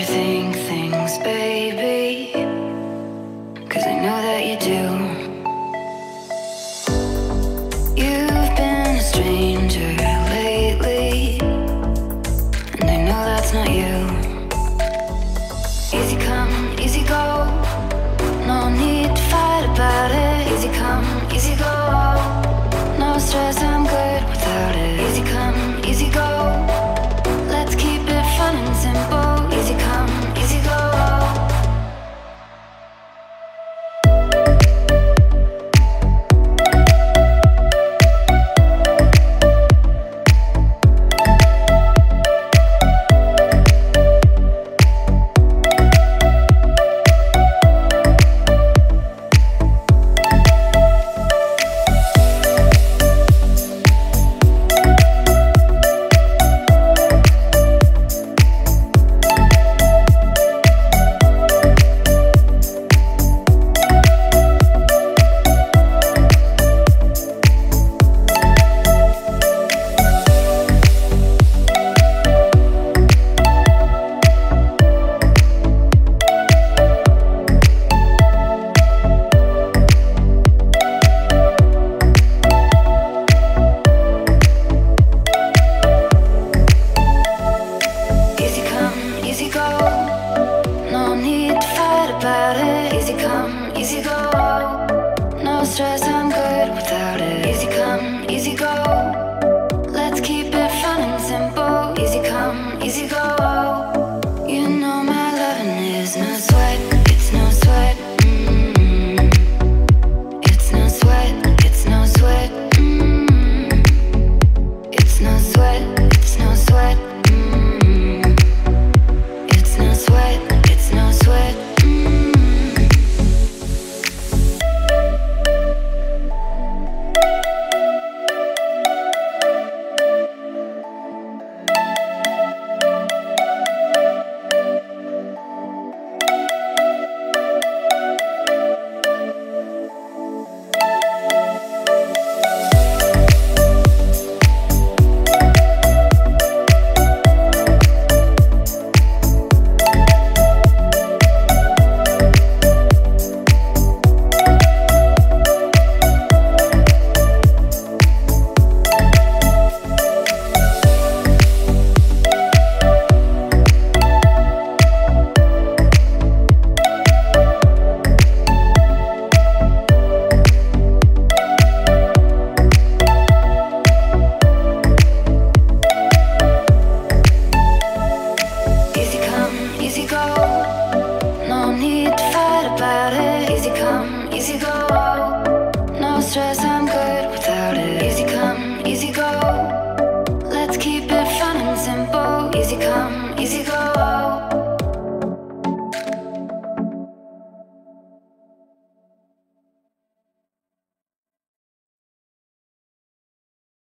overthink things, baby, 'cause I know that you do. You've been a stranger lately, and I know that's not you. Easy come, easy go, no need to fight about it. Easy come, easy go, no stress, I'm good without it. Easy come, easy go, let's keep it fun and simple. Easy come, easy go. Easy go, no need to fight about it. Easy come, easy go, no stress, I'm